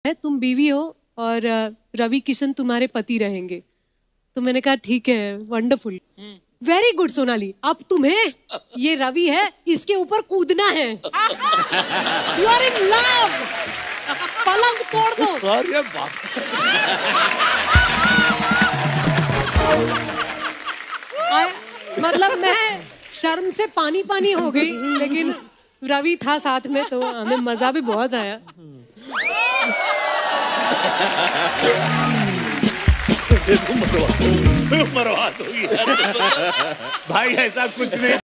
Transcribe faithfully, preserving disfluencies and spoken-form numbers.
है, तुम बीवी हो और रवि किशन तुम्हारे पति रहेंगे। तो मैंने कहा ठीक है, वंडरफुल, वेरी गुड सोनाली। अब तुम्हें ये रवि है, इसके ऊपर कूदना है। यू आर इन लव, पलंग तोड़ दो। अरे बाप मतलब मैं शर्म से पानी पानी हो गई, लेकिन रवि था साथ में तो हमें मजा भी बहुत आया। मरवा दो, मरवा दो यार। भाई ऐसा कुछ नहीं।